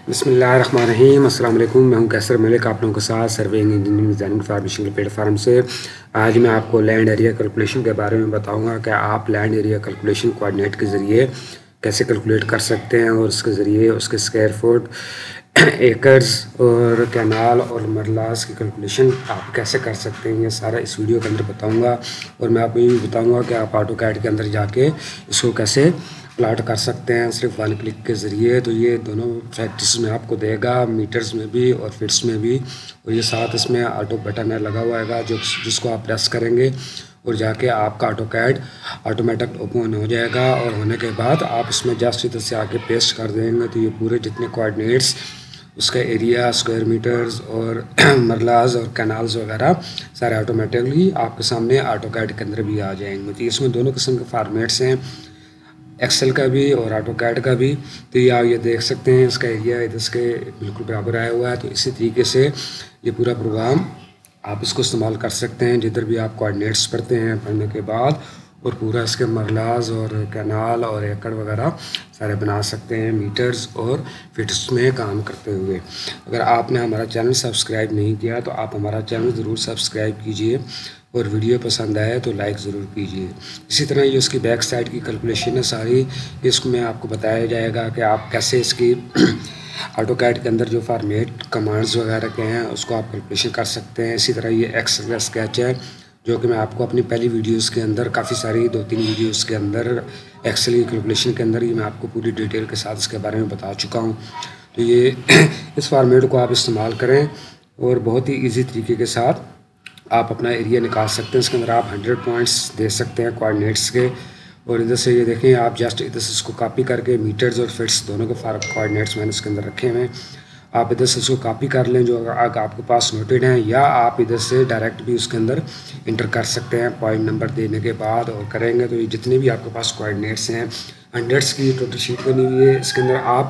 बिस्मिल्लाहिर्रहमानिर्रहीम। अस्सलाम वालेकुम। मैं हूं कैसर मलिक, आप लोगों के साथ surveying engineering designing formatting platform से। आज मैं आपको लैंड एरिया कैलकुलेशन के बारे में बताऊंगा कि आप लैंड एरिया कैलकुलेशन कोऑर्डिनेट के ज़रिए कैसे कैलकुलेट कर सकते हैं और उसके ज़रिए उसके स्क्वायर फुट, एकर्स और कैनाल और मरलास की कैलकुलेशन आप कैसे कर सकते हैं, ये सारा इस वीडियो के अंदर बताऊंगा। और मैं आपको ये भी बताऊंगा कि आप ऑटोकैड के अंदर जाके इसको कैसे प्लाट कर सकते हैं सिर्फ वन क्लिक के ज़रिए। तो ये दोनों फैक्टर्स में आपको देगा, मीटर्स में भी और फिट्स में भी। और ये साथ इसमें ऑटो बटन है लगा हुआ है जिसको आप प्रेस करेंगे और जाके आपका ऑटोकैड ऑटोमेटिक ओपन हो जाएगा। और होने के बाद आप इसमें जस्ट इधर से आके पेस्ट कर देंगे तो ये पूरे जितने कोऑर्डिनेट्स, उसका एरिया, स्क्वायर मीटर्स और मरलाज और कैनाल्स वगैरह सारे ऑटोमेटिकली आपके सामने ऑटोकैड के अंदर भी आ जाएंगे। तो इसमें दोनों किस्म के फार्मेट्स हैं, एक्सेल का भी और ऑटोकैड का भी। तो ये आप ये देख सकते हैं, इसका एरिया इधर इसके बिल्कुल बराबर आया हुआ है। तो इसी तरीके से ये पूरा प्रोग्राम आप इसको इस्तेमाल कर सकते हैं जिधर भी आप कोऑर्डिनेट्स पढ़ते हैं, पढ़ने के बाद और पूरा इसके मरलाज और कैनाल और एकड़ वगैरह सारे बना सकते हैं मीटर्स और फिट्स में काम करते हुए। अगर आपने हमारा चैनल सब्सक्राइब नहीं किया तो आप हमारा चैनल ज़रूर सब्सक्राइब कीजिए और वीडियो पसंद आए तो लाइक ज़रूर कीजिए। इसी तरह ये उसकी बैक साइड की कैलकुलेशन है सारी, इसमें आपको बताया जाएगा कि आप कैसे इसकी ऑटोकैड के अंदर जो फॉर्मेट कमांड्स वगैरह के हैं उसको आप कैलकुलेशन कर सकते हैं। इसी तरह ये एक्सेल का स्केच है जो कि मैं आपको अपनी पहली वीडियोस के अंदर काफ़ी सारी 2-3 वीडियोस के अंदर एक्सेल की कैलकुलेशन के अंदर ही मैं आपको पूरी डिटेल के साथ इसके बारे में बता चुका हूँ। तो ये इस फॉर्मेट को आप इस्तेमाल करें और बहुत ही ईजी तरीके के साथ आप अपना एरिया निकाल सकते हैं। इसके अंदर आप 100 पॉइंट्स दे सकते हैं कोऑर्डिनेट्स के। और इधर से ये देखें, आप जस्ट इधर से इसको कॉपी करके मीटर्स और फिट्स दोनों के कोऑर्डिनेट्स मैंने इसके अंदर रखे हुए हैं। आप इधर से इसको कॉपी कर लें जो आपके पास नोटेड हैं, या आप इधर से डायरेक्ट भी उसके अंदर इंटर कर सकते हैं पॉइंट नंबर देने के बाद। और करेंगे तो ये जितने भी आपके पास कोऑर्डिनेट्स हैं, 100s की टोटल शीट बनी हुई है। इसके अंदर आप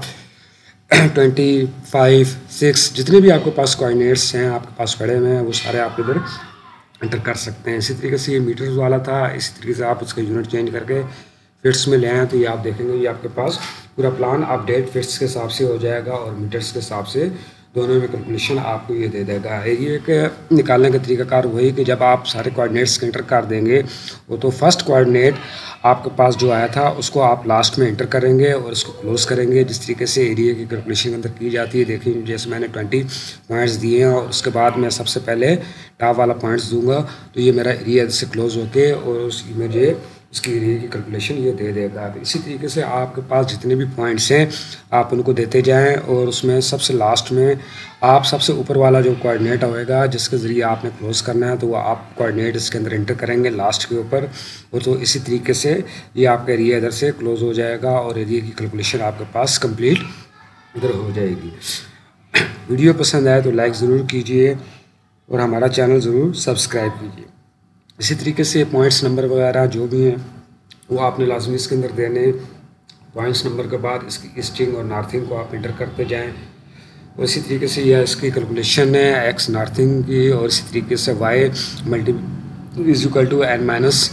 25, 6 जितने भी आपके पास कोऑर्डिनेट्स हैं आपके पास पड़े हुए हैं वो सारे आप इधर एंटर कर सकते हैं। इसी तरीके से ये मीटर्स वाला था, इसी तरीके से आप इसका यूनिट चेंज करके फिट्स में ले आएँ तो ये आप देखेंगे ये आपके पास पूरा प्लान अपडेट फिट्स के हिसाब से हो जाएगा और मीटर्स के हिसाब से दोनों में कैलकुलेशन आपको ये दे देगा। ये एक निकालने का तरीकाकार वही कि जब आप सारे कोऑर्डिनेट्स एंटर कर देंगे वो तो फर्स्ट कोऑर्डिनेट आपके पास जो आया था उसको आप लास्ट में एंटर करेंगे और इसको क्लोज करेंगे। जिस तरीके से एरिया की कैलकुलेशन के अंदर की जाती है, देखिए जैसे मैंने 20 पॉइंट्स दिए हैं और उसके बाद मैं सबसे पहले टॉप वाला पॉइंट्स दूंगा तो ये मेरा एरिया से क्लोज होके और उसकी मुझे इसकी एरिया की कैलकुलेशन ये दे देगा। तो इसी तरीके से आपके पास जितने भी पॉइंट्स हैं आप उनको देते जाएं और उसमें सबसे लास्ट में आप सबसे ऊपर वाला जो कोऑर्डिनेट होएगा जिसके ज़रिए आपने क्लोज करना है तो वो आप कोऑर्डिनेट इसके अंदर एंटर करेंगे लास्ट के ऊपर। और तो इसी तरीके से ये आपका एरिया इधर से क्लोज हो जाएगा और एरिया की कैलकुलेशन आपके पास कंप्लीट इधर हो जाएगी। वीडियो पसंद आए तो लाइक ज़रूर कीजिए और हमारा चैनल ज़रूर सब्सक्राइब कीजिए। इसी तरीके से पॉइंट्स नंबर वगैरह जो भी हैं वो आपने लाजमी इसके अंदर देने। पॉइंट्स नंबर के बाद इसकी ईस्टिंग और नॉर्थिंग को आप इंटर करते जाएं। और इसी तरीके से यह इसकी कैलकुलेशन है एक्स नॉर्थिंग की। और इसी तरीके से Y multi is equal to n minus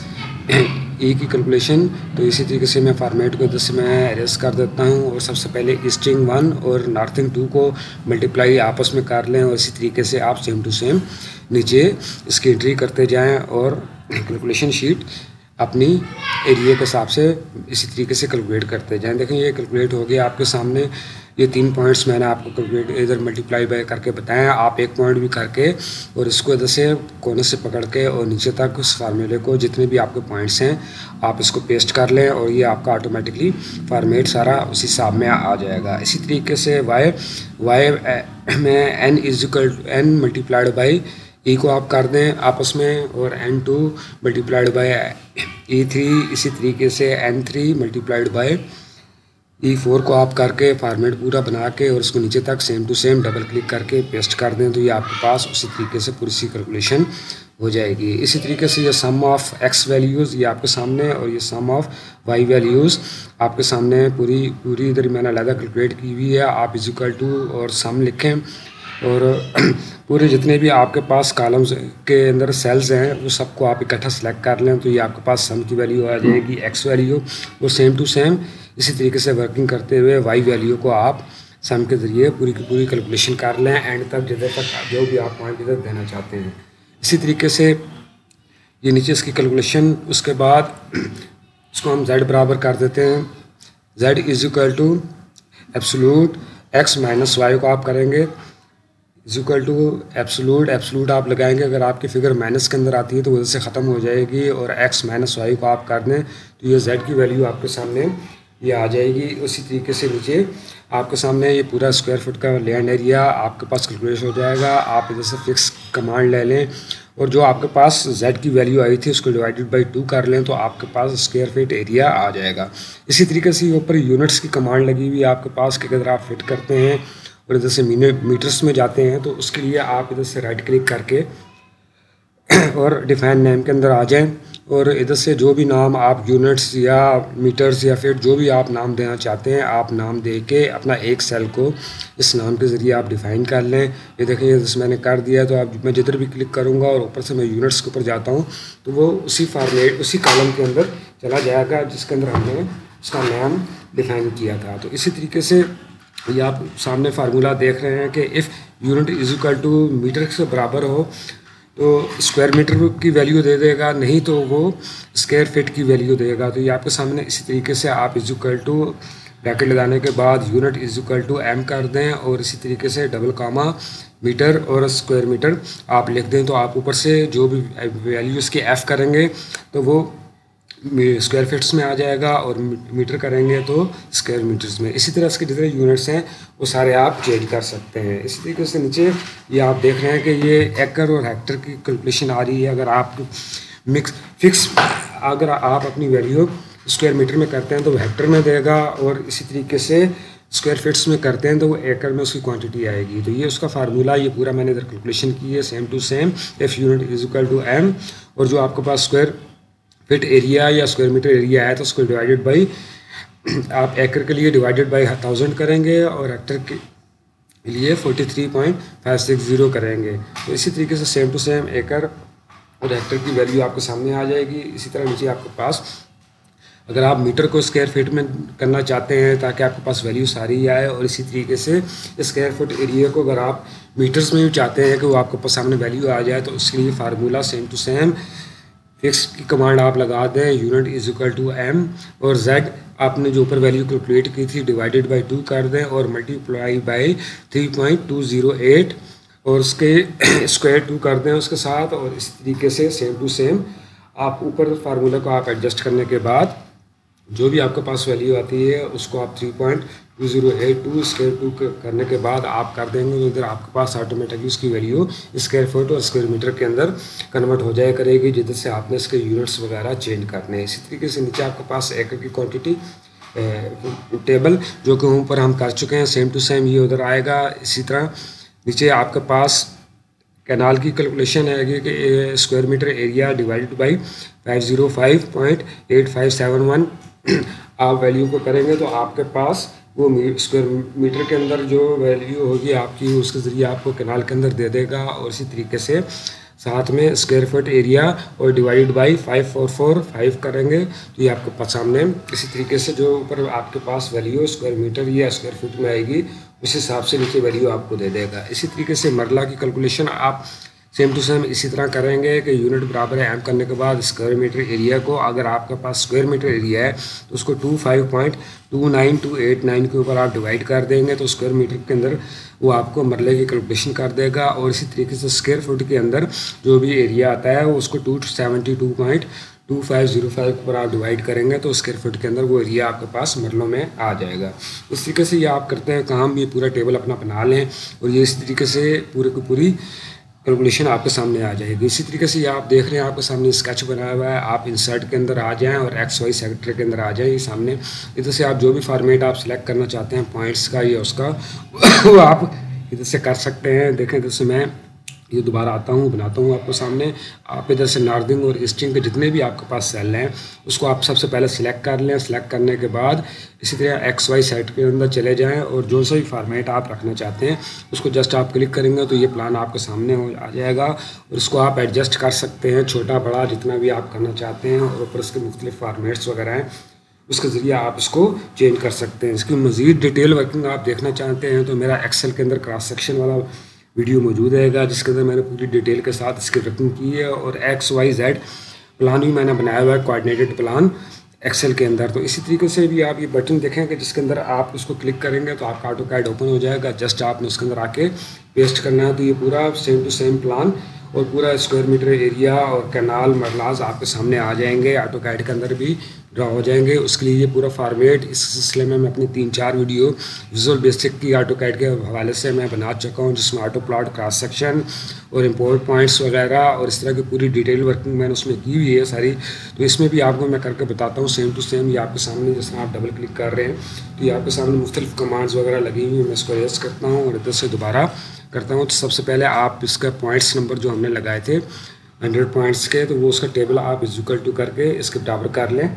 A की कैलकुलेशन। तो इसी तरीके से मैं फार्मेट को इधर से मैं एरेज कर देता हूँ और सबसे पहले ईस्टिंग 1 और नॉर्थिंग 2 को मल्टीप्लाई आपस में कर लें और इसी तरीके से आप सेम टू सेम नीचे इसकी एंट्री करते जाएं और कैलकुलेशन शीट अपनी एरिया के हिसाब से इसी तरीके से कैलकुलेट करते जाएं। देखें ये कैलकुलेट हो गया आपके सामने। ये 3 पॉइंट्स मैंने आपको कैलकुलेट इधर मल्टीप्लाई बाय करके बताएं। आप एक पॉइंट भी करके और इसको इधर से कोने से पकड़ के और नीचे तक उस फार्मूले को जितने भी आपके पॉइंट्स हैं आप इसको पेस्ट कर लें और ये आपका ऑटोमेटिकली फार्मेट सारा उसी हिसाब में आ जाएगा। इसी तरीके से वाई में n is equal to n multiplied by E को आप कर दें आपस में और n2 मल्टीप्लाइड बाई E3। इसी तरीके से n3 मल्टीप्लाइड बाई E4 को आप करके फार्मेट पूरा बना के और उसको नीचे तक same to same double click करके पेस्ट कर दें तो ये आपके पास उसी तरीके से पूरी सी कैलकुलेशन हो जाएगी। इसी तरीके से ये सम ऑफ x वैल्यूज़ ये आपके सामने और ये सम ऑफ y वैल्यूज़ आपके सामने पूरी इधर मैंने अलग कैलकुलेट की हुई है। आप इज इक्वल टू और सम लिखें और पूरे जितने भी आपके पास कॉलम्स के अंदर सेल्स हैं वो सबको आप इकट्ठा सेलेक्ट कर लें तो ये आपके पास सम की वैल्यू आ जाएगी x वैल्यू। और सेम टू सेम इसी तरीके से वर्किंग करते हुए y वैल्यू को आप सम के ज़रिए पूरी की पूरी कैलकुलेशन कर लें एंड तक, जिधर तक जो भी आप पॉइंट इधर देना चाहते हैं। इसी तरीके से ये नीचे इसकी कैलकुलेशन, उसके बाद इसको हम z बराबर कर देते हैं, z is equal to absolute x minus Y को आप करेंगे इज इक्वल टू एब्सोल्यूट आप लगाएंगे। अगर आपकी फिगर माइनस के अंदर आती है तो वजह से ख़त्म हो जाएगी, और x माइनस वाई को आप कर दें तो ये z की वैल्यू आपके सामने ये आ जाएगी। उसी तरीके से नीचे आपके सामने ये पूरा स्क्वायर फुट का लैंड एरिया आपके पास कैलकुलेट हो जाएगा। आप इधर से फिक्स कमांड ले लें और जो आपके पास z की वैल्यू आई थी उसको डिवाइडेड बाई 2 कर लें तो आपके पास स्क्वायर फीट एरिया आ जाएगा। इसी तरीके से ऊपर यूनिट्स की कमांड लगी हुई है आपके पास कि अगर आप फिट करते हैं और इधर से मीटर्स में जाते हैं तो उसके लिए आप इधर से राइट क्लिक करके और डिफाइन नेम के अंदर आ जाएं और इधर से जो भी नाम आप यूनिट्स या मीटर्स या फिर जो भी आप नाम देना चाहते हैं आप नाम दे के अपना एक सेल को इस नाम के ज़रिए आप डिफ़ाइन कर लें। ये देखें जैसे मैंने कर दिया तो अब मैं जिधर भी क्लिक करूँगा और ऊपर से मैं यूनिट्स के ऊपर जाता हूँ तो वो उसी फॉर्मेट उसी कॉलम के अंदर चला जाएगा जिसके अंदर हमने उसका नाम डिफ़ाइन किया था। तो इसी तरीके से ये आप सामने फार्मूला देख रहे हैं कि if unit is equal to metre से बराबर हो तो स्क्वायर मीटर की वैल्यू दे देगा, नहीं तो वो स्क्वायर फिट की वैल्यू देगा। तो ये आपके सामने इसी तरीके से आप इज इक्वल टू ब्रैकेट लगाने के बाद unit is equal to M कर दें और इसी तरीके से डबल कामा मीटर और स्क्वायर मीटर आप लिख दें। तो आप ऊपर से जो भी वैल्यू इसकी एफ़ करेंगे तो वो स्क्वायर फिट्स में आ जाएगा और मीटर करेंगे तो स्क्वायर मीटर्स में। इसी तरह इसके जितने यूनिट्स हैं वो सारे आप चेंज कर सकते हैं। इसी तरीके से नीचे ये आप देख रहे हैं कि ये एकड़ और हेक्टर की कैलकुलेशन आ रही है। अगर आप अगर आप अपनी वैल्यू स्क्वायर मीटर में करते हैं तो वो हेक्टर में देगा और इसी तरीके से स्क्वायर फिट्स में करते हैं तो वो एकड़ में उसकी क्वांटिटी आएगी। तो ये उसका फार्मूला ये पूरा मैंने इधर कैलकुलेशन की है same to same. If unit is equal to M और जो आपके पास स्क्वायर फिट एरिया या स्क्वायर मीटर एरिया है तो उसको डिवाइडेड बाई आप एकड़ के लिए डिवाइडेड बाई 1000 करेंगे और हेक्टर के लिए 43.560 करेंगे। तो इसी तरीके से सेम टू सेम एकड़ और हेक्टर की वैल्यू आपके सामने आ जाएगी। इसी तरह नीचे आपके पास अगर आप मीटर को स्क्वायर फीट में करना चाहते हैं ताकि आपके पास वैल्यू सारी आए और इसी तरीके से स्क्वायर फुट एरिया को अगर आप मीटर्स में भी चाहते हैं कि वो आपके पास सामने वैल्यू आ जाए तो उसके लिए formula same to same fix की कमांड आप लगा दें unit is equal to M और z आपने जो ऊपर वैल्यू कैलकुलेट की थी डिवाइडेड बाई 2 कर दें और मल्टीप्लाई बाई 3.208 और उसके स्क्वायर 2 कर दें उसके साथ। और इस तरीके से सेम टू सेम आप ऊपर फार्मूला को आप एडजस्ट करने के बाद जो भी आपके पास वैल्यू आती है उसको आप 3.2082 स्क्वायर 2 करने के बाद आप कर देंगे तो इधर आपके पास ऑटोमेटिकली उसकी वैल्यू स्क्वायर फुट और स्क्वायर मीटर के अंदर कन्वर्ट हो जाया करेगी जिधर से आपने इसके यूनिट्स वगैरह चेंज करने हैं। इसी तरीके से नीचे आपके पास एकड़ की क्वांटिटी टेबल जो कि ऊपर हम कर चुके हैं सेम टू सेम ये उधर आएगा। इसी तरह नीचे आपके पास कैनाल की कैलकुलेशन है कि square metre area divided by 505.8571 आप वैल्यू को करेंगे तो आपके पास वो स्क्वायर मीटर के अंदर जो वैल्यू होगी आपकी उसके ज़रिए आपको कैनाल के अंदर दे देगा। और इसी तरीके से साथ में स्क्वायर फुट एरिया और डिवाइडेड बाई 5445 करेंगे तो ये आपके पास सामने इसी तरीके से जो ऊपर आपके पास वैल्यू स्क्वायर मीटर या स्क्वायर फुट में आएगी उस हिसाब से नीचे वैल्यू आपको दे देगा। इसी तरीके से मरला की कैलकुलेशन आप सेम टू सेम इसी तरह करेंगे कि यूनिट बराबर है एम करने के बाद स्क्वायर मीटर एरिया को अगर आपके पास स्क्वायर मीटर एरिया है तो उसको 25.29289 के ऊपर आप डिवाइड कर देंगे तो स्क्वायर मीटर के अंदर वो आपको मरले की कैलकुलेशन कर देगा। और इसी तरीके से स्क्वायर फुट के अंदर जो भी एरिया आता है वो उसको 272.2505 के ऊपर आप डिवाइड करेंगे तो स्क्वायर फुट के अंदर वो एरिया आपके पास मरलों में आ जाएगा। इस तरीके से ये आप करते हैं काम, ये पूरा टेबल अपना बना लें और ये इस तरीके से पूरे की पूरी कैलकुलेशन आपके सामने आ जाएगी। इसी तरीके से ये आप देख रहे हैं आपके सामने स्केच बनाया हुआ है। आप इंसर्ट के अंदर आ जाएं और एक्स वाई सेक्टर के अंदर आ जाएं। ये सामने इधर से आप जो भी फॉर्मेट आप सिलेक्ट करना चाहते हैं पॉइंट्स का या उसका वो आप इधर से कर सकते हैं। देखें इधर से मैं ये दोबारा आता हूँ बनाता हूँ आपको सामने। आप इधर से नॉर्थिंग और ईस्टिंग के जितने भी आपके पास सेल हैं उसको आप सबसे पहले सिलेक्ट कर लें। सिलेक्ट करने के बाद इसी तरह एक्स वाई सेट के अंदर चले जाएं और जो सा भी फॉर्मेट आप रखना चाहते हैं उसको जस्ट आप क्लिक करेंगे तो ये प्लान आपके सामने आ जाएगा और उसको आप एडजस्ट कर सकते हैं छोटा बड़ा जितना भी आप करना चाहते हैं। और ऊपर उसके मुख्तलिफ फॉर्मेट्स वगैरह हैं उसके ज़रिए आप इसको चेंज कर सकते हैं। इसकी मज़ीद डिटेल वर्किंग आप देखना चाहते हैं तो मेरा एक्सेल के अंदर क्रॉस सेक्शन वाला वीडियो मौजूद रहेगा, जिसके अंदर मैंने पूरी डिटेल के साथ इसकी वर्किंग की है, और XYZ प्लान भी मैंने बनाया हुआ है, कोऑर्डिनेटेड प्लान एक्सेल के अंदर। तो इसी तरीके से भी आप ये बटन देखेंगे जिसके अंदर आप उसको क्लिक करेंगे तो आपका AutoCAD ओपन हो जाएगा। जस्ट आपने उसके अंदर आके पेस्ट करना है, तो ये पूरा सेम टू सेम प्लान और पूरा स्क्वायर मीटर एरिया और कैनाल मरलाज आपके सामने आ जाएंगे, AutoCAD के अंदर भी ड्रा हो जाएंगे। उसके लिए ये पूरा फॉर्मेट इस सिलसिले में मैं अपनी 3-4 वीडियो विजुअल बेसिक की AutoCAD के हवाले से मैं बना चुका हूँ, जिसमें ऑटो प्लॉट, क्रॉस सेक्शन और इम्पोर्ट पॉइंट्स वगैरह और इस तरह की पूरी डिटेल वर्किंग मैंने उसमें की हुई है सारी। तो इसमें भी आपको मैं करके बताता हूँ सेम टू सेम। ये आपके सामने जैसे आप डबल क्लिक कर रहे हैं तो ये आपके सामने मुख्तलिफ कमांड्स वगैरह लगी हुई हैं। मैं इसको रेस करता हूँ और इधर से दोबारा करता हूँ। तो सबसे पहले आप इसका पॉइंट्स नंबर जो हमने लगाए थे 100 पॉइंट्स के, तो वो उसका टेबल आप इक्वल टू करके इसके बराबर कर लें।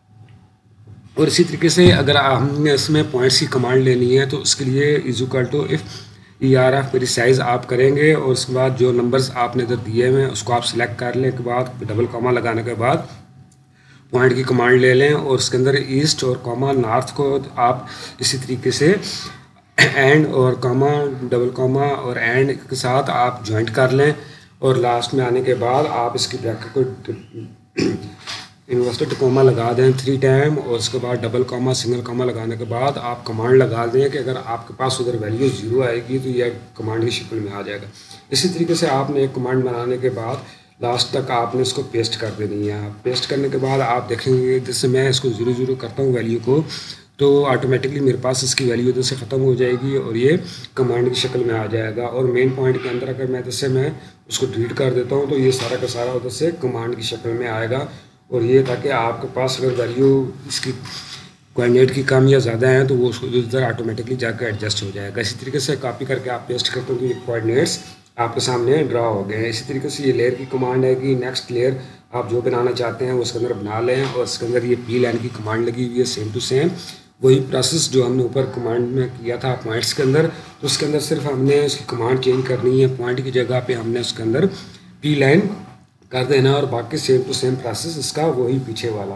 और इसी तरीके से अगर हमने इसमें पॉइंट्स की कमांड लेनी है तो उसके लिए इक्वल टू इफ़ ERF मेरी साइज़ आप करेंगे, और उसके बाद जो नंबर्स आपने इधर दिए हुए हैं उसको आप सिलेक्ट कर लें के बाद डबल कॉमा लगाने के बाद पॉइंट की कमांड ले लें, और उसके अंदर ईस्ट और कॉमा नॉर्थ को आप इसी तरीके से एंड और कॉमा डबल कॉमा और एंड के साथ आप ज्वाइंट कर लें। और लास्ट में आने के बाद आप इसकी ब्रैकेट को इन्वर्टेड कॉमा लगा दें 3 टाइम, और उसके बाद डबल कॉमा सिंगल कॉमा लगाने के बाद आप कमांड लगा दें कि अगर आपके पास उधर वैल्यू 0 आएगी तो यह कमांड की शक्ल में आ जाएगा। इसी तरीके से आपने एक कमांड बनाने के बाद लास्ट तक आपने इसको पेस्ट कर देनी है। पेस्ट करने के बाद आप देखेंगे जैसे मैं इसको 0 करता हूँ वैल्यू को, तो ऑटोमेटिकली मेरे पास इसकी वैल्यू उधर से ख़त्म हो जाएगी और ये कमांड की शक्ल में आ जाएगा। और मेन पॉइंट के अंदर अगर मैं जैसे मैं उसको डिलीट कर देता हूँ तो ये सारा का सारा उधर से कमांड की शक्ल में आएगा। और ये ताकि आपके पास अगर वैल्यू इसकी कोऑर्डिनेट की कम या ज़्यादा है तो वो उसको उधर ऑटोमेटिकली जाकर एडजस्ट हो जाएगा। इसी तरीके से कॉपी करके आप पेस्ट करते हो तो ये कोऑर्डिनेट्स आपके सामने ड्रा हो गए हैं। इसी तरीके से ये लेयर की कमांड है कि नेक्स्ट लेयर आप जो बनाना चाहते हैं वो उसके अंदर बना लें, और इसके अंदर ये P लाइन की कमांड लगी हुई है सेम टू सेम वही प्रोसेस जो हमने ऊपर कमांड में किया था पॉइंट्स के अंदर। तो उसके अंदर सिर्फ हमने उसकी कमांड चेंज करनी है, पॉइंट की जगह पे हमने उसके अंदर P लाइन कर देना, और बाकी सेम टू सेम प्रोसेस इसका वही पीछे वाला।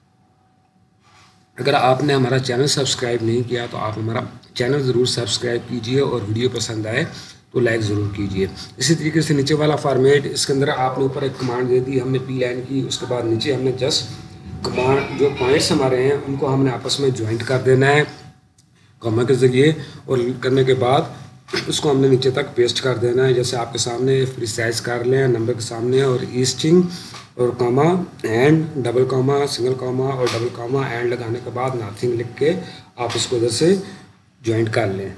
अगर आपने हमारा चैनल सब्सक्राइब नहीं किया तो आप हमारा चैनल ज़रूर सब्सक्राइब कीजिए, और वीडियो पसंद आए तो लाइक ज़रूर कीजिए। इसी तरीके से नीचे वाला फॉर्मेट, इसके अंदर आपने ऊपर एक कमांड दे दी हमने P लाइन की, उसके बाद नीचे हमने जस्ट कमांड जो पॉइंट्स हमारे हैं उनको हमने आपस में ज्वाइंट कर देना है कॉमा के ज़रिए, और करने के बाद उसको हमने नीचे तक पेस्ट कर देना है। जैसे आपके सामने प्रिसाइज कर लें नंबर के सामने, और ईस्टिंग और comma and double comma single comma और डबल कॉमा एंड लगाने के बाद नथिंग लिख के आप इसको इधर से ज्वाइंट कर लें।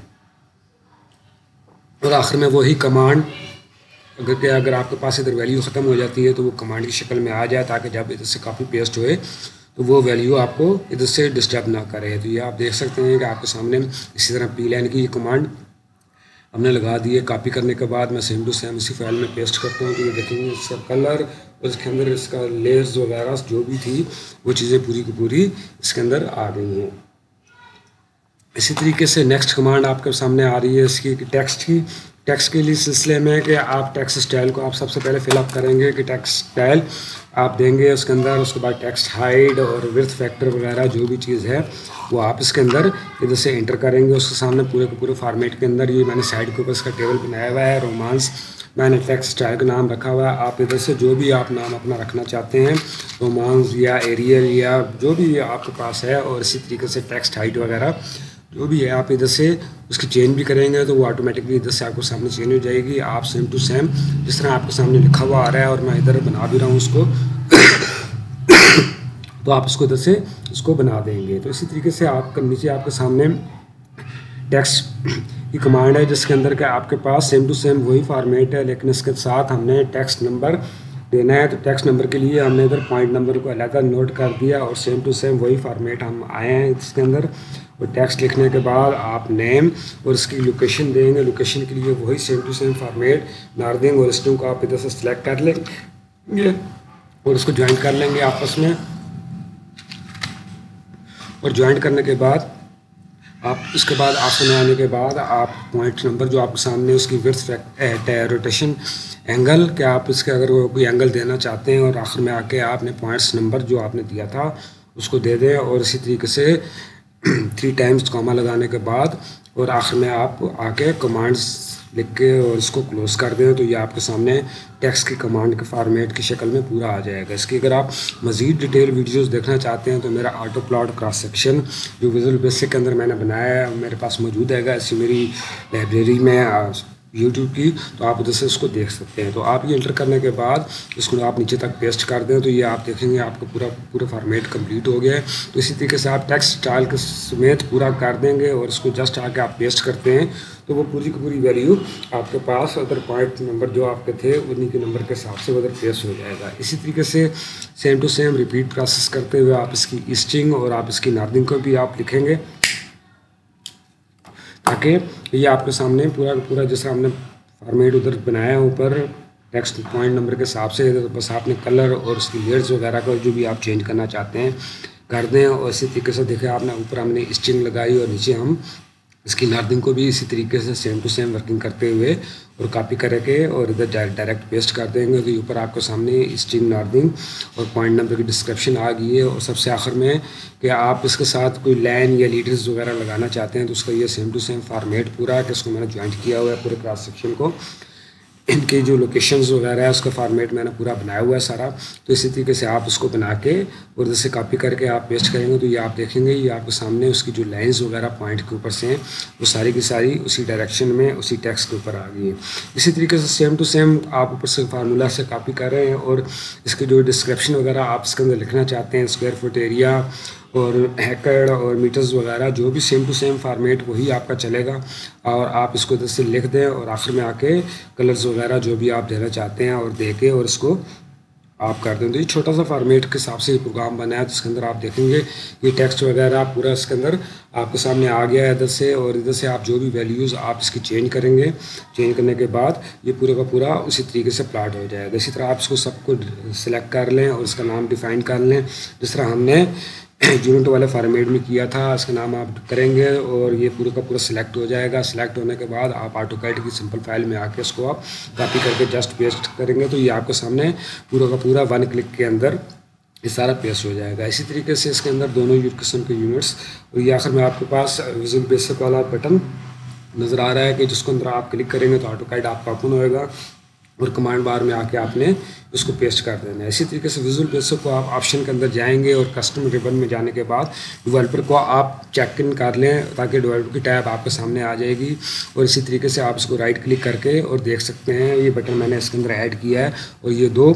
और आखिर में वही कमांड अगर आपके पास इधर वैल्यू ख़त्म हो जाती है तो वो कमांड की शक्ल में आ जाए, ताकि जब इधर से कॉपी पेस्ट होए तो वो वैल्यू आपको इधर से डिस्टर्ब ना करे। तो ये आप देख सकते हैं कि आपके सामने इसी तरह P लाइन की कमांड हमने लगा दी है। कॉपी करने के बाद मैं सेम टू सेम इसी फाइल में पेस्ट करता हूँ तो ये देखेंगे इसका कलर और इसके अंदर इसका लेयर्स वगैरह जो भी थी वो चीज़ें पूरी की पूरी इसके अंदर आ गई हैं। इसी तरीके से नेक्स्ट कमांड आपके सामने आ रही है इसकी टेक्स्ट के लिए सिलसिले में कि आप टेक्स्ट स्टाइल को आप सबसे पहले फिलअप करेंगे कि टेक्स्ट स्टाइल आप देंगे उसके अंदर, उसके बाद टेक्स्ट हाइट और विड्थ फैक्टर वगैरह जो भी चीज़ है वो आप इसके अंदर इधर से एंटर करेंगे। उसके सामने पूरे के पूरे फॉर्मेट के अंदर ये मैंने साइड के ऊपर इसका टेबल बनाया हुआ है, रोमांस मैंने टेक्स्ट स्टाइल का नाम रखा हुआ है। आप इधर से जो भी आप नाम अपना रखना चाहते हैं, रोमांस या एरियल या जो भी आपके पास है, और इसी तरीके से टेक्स्ट हाइट वगैरह जो भी है आप इधर से उसकी चेंज भी करेंगे तो वो ऑटोमेटिकली इधर से आपको सामने चेंज हो जाएगी। आप सेम टू सेम जिस तरह आपके सामने लिखा हुआ आ रहा है और मैं इधर बना भी रहा हूँ उसको तो आप इसको इधर से इसको बना देंगे। तो इसी तरीके से आपका नीचे आपके सामने टेक्स्ट की कमांड है जिसके अंदर का आपके पास सेम टू सेम वही फॉर्मेट है, लेकिन इसके साथ हमने टेक्स्ट नंबर देना है। तो टेक्स्ट नंबर के लिए हमने इधर पॉइंट नंबर को अलग नोट कर दिया और सेम टू सेम वही फॉर्मेट हम आए हैं इसके अंदर। और टेक्स्ट लिखने के बाद आप नेम और इसकी लोकेशन देंगे, लोकेशन के लिए वही same to same format northing और स्ट्रिंग को आप इधर से सिलेक्ट कर लेंगे और उसको ज्वाइन कर लेंगे आपस में। और ज्वाइन करने के बाद आप इसके बाद ऑप्शन आने के बाद आप पॉइंट नंबर जो आपके सामने उसकी विड्थ रोटेशन एंगल क्या आप इसके अगर कोई एंगल देना चाहते हैं और आखिर में आके आपने पॉइंट्स नंबर जो आपने दिया था उसको दे दें और इसी तरीके से 3 टाइम्स कॉमा लगाने के बाद और आखिर में आप आके कमांड्स लिख के और इसको क्लोज कर दें तो ये आपके सामने टेक्स्ट की कमांड के फॉर्मेट की शक्ल में पूरा आ जाएगा। इसकी अगर आप मज़ीद डिटेल वीडियोस देखना चाहते हैं तो मेरा ऑटो प्लॉट क्रॉस सेक्शन जो विजुअल बेसिक के अंदर मैंने बनाया है मेरे पास मौजूद है, ऐसी मेरी लाइब्रेरी में यूट्यूब की, तो आप उधर से इसको देख सकते हैं। तो आप ये इंटर करने के बाद इसको आप नीचे तक पेस्ट कर दें तो ये आप देखेंगे आपका पूरा फॉर्मेट कंप्लीट हो गया है। तो इसी तरीके से आप टेक्स्ट स्टाइल के समेत पूरा कर देंगे और इसको जस्ट आके आप पेस्ट करते हैं तो वो पूरी की पूरी वैल्यू आपके पास अदर पॉइंट नंबर जो आपके थे उन्हीं के नंबर के हिसाब से उधर पेस्ट हो जाएगा। इसी तरीके से same to same repeat process करते हुए आप इसकी ईस्टिंग और आप इसकी नार्दिंग को भी आप लिखेंगे ताकि ये आपके सामने पूरा जैसे हमने फॉर्मेट उधर बनाया है ऊपर टेक्स्ट पॉइंट नंबर के हिसाब से, तो बस आपने कलर और उसकी लेयर्स वगैरह का जो भी आप चेंज करना चाहते हैं कर दें। और इसी तरीके से देखिए आपने ऊपर हमने स्ट्रिंग लगाई और नीचे हम इसकी नार्दिंग को भी इसी तरीके से सेम टू सेम वर्किंग करते हुए और कॉपी करके और इधर डायरेक्ट पेस्ट कर देंगे। तो ऊपर आपके सामने स्ट्रिंग नार्दिंग और पॉइंट नंबर की डिस्क्रिप्शन आ गई है। और सबसे आखिर में कि आप इसके साथ कोई लाइन या लीडर्स वगैरह लगाना चाहते हैं तो उसका ये सेम टू सेम फॉर्मेट पूरा है कि इसको मैंने ज्वाइंट किया हुआ है पूरे क्रॉस सेक्शन को, इनके जो लोकेशंस वगैरह है उसका फॉर्मेट मैंने पूरा बनाया हुआ है सारा। तो इसी तरीके से आप उसको बना के और जैसे कॉपी करके आप पेस्ट करेंगे तो ये आप देखेंगे ये आपके सामने उसकी जो लाइंस वगैरह पॉइंट के ऊपर से हैं वो सारी की सारी उसी डायरेक्शन में उसी टेक्स्ट के ऊपर आ गई है। इसी तरीके से सेम टू सेम आप ऊपर से फार्मूला से कॉपी कर रहे हैं और इसके जो डिस्क्रिप्शन वगैरह आप इसके अंदर लिखना चाहते हैं स्क्वायर फुट एरिया और एकड़ और मीटर्स वगैरह जो भी सेम टू सेम फॉर्मेट वही आपका चलेगा। और आप इसको इधर से लिख दें और आखिर में आके कलर्स वगैरह जो भी आप देना चाहते हैं और दे के और इसको आप कर दें। तो ये छोटा सा फॉर्मेट के हिसाब से ये प्रोग्राम बना है जिसके अंदर आप देखेंगे ये टेक्स्ट वगैरह पूरा इसके अंदर आपके सामने आ गया है इधर से। और इधर से आप जो भी वैल्यूज़ आप इसकी चेंज करेंगे, चेंज करने के बाद ये पूरा का पूरा उसी तरीके से प्लॉट हो जाएगा। इसी तरह आप इसको सबको सिलेक्ट कर लें और इसका नाम डिफ़ाइन कर लें जिस तरह हमने यूनिट वाले फॉर्मेट में किया था। इसका नाम आप करेंगे और ये पूरा का पूरा सिलेक्ट हो जाएगा। सिलेक्ट होने के बाद आप ऑटोकैड की सिंपल फाइल में आके इसको आप कॉपी करके जस्ट पेस्ट करेंगे तो ये आपके सामने पूरा का पूरा 1 क्लिक के अंदर ये सारा पेस्ट हो जाएगा। इसी तरीके से इसके अंदर दोनों किस्म के यूनिट्स और ये आखिर में आपके पास विजुअल बेसिक वाला बटन नज़र आ रहा है कि जिसको अंदर आप क्लिक करेंगे तो ऑटोकैड आपका ओपन होएगा और कमांड बार में आके आपने उसको पेस्ट कर देना है। इसी तरीके से विजुअल बेसिक को आप ऑप्शन के अंदर जाएंगे और कस्टम रिबन में जाने के बाद डेवलपर को आप चेक इन कर लें ताकि डेवलपर की टैब आपके सामने आ जाएगी। और इसी तरीके से आप इसको राइट क्लिक करके और देख सकते हैं ये बटन मैंने इसके अंदर ऐड किया है और ये 2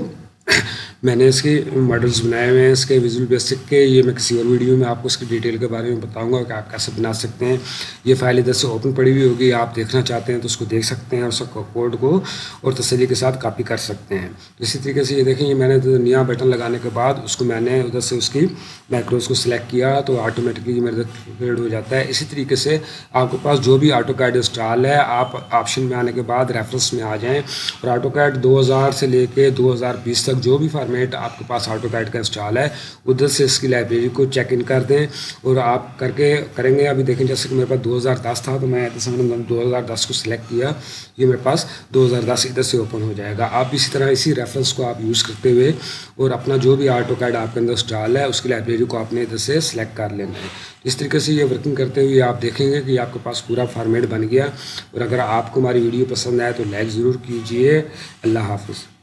मैंने इसके मॉडल्स बनाए हुए हैं इसके विजुअल बेसिक के। ये मैं किसी और वीडियो में आपको इसकी डिटेल के बारे में बताऊंगा कि आप कैसे बना सकते हैं। ये फाइल इधर से ओपन पड़ी हुई होगी, आप देखना चाहते हैं तो उसको देख सकते हैं और उसका कोड को और तसल्ली के साथ कॉपी कर सकते हैं। तो इसी तरीके से ये देखें ये मैंने नया बटन लगाने के बाद उसको मैंने उधर से उसकी मैक्रोस को सिलेक्ट किया तो ऑटोमेटिकली मेरे क्रिएट हो जाता है। इसी तरीके से आपके पास जो भी ऑटोकैड इंस्टॉल है आप ऑप्शन में आने के बाद रेफरेंस में आ जाएँ और ऑटोकैड 2000 से लेके 2020 तक जो भी फॉर्मेट आपके पास ऑटोकैड का इंस्टॉल है उधर से इसकी लाइब्रेरी को चेक इन कर दें और आप करेंगे। अभी देखें जैसे कि मेरे पास 2010 था तो मैं जैसे मैंने 2010 को सिलेक्ट किया, ये मेरे पास 2010 इधर से ओपन हो जाएगा। आप इसी तरह इसी रेफरेंस को आप यूज़ करते हुए और अपना जो भी ऑटोकैड आपके अंदर इंस्टॉल है उसकी लाइब्रेरी को आपने इधर से सिलेक्ट कर लेना है। इस तरीके से ये वर्किंग करते हुए आप देखेंगे कि आपके पास पूरा फॉर्मेट बन गया। और अगर आपको हमारी वीडियो पसंद आए तो लाइक ज़रूर कीजिए। अल्लाह हाफ़िज़।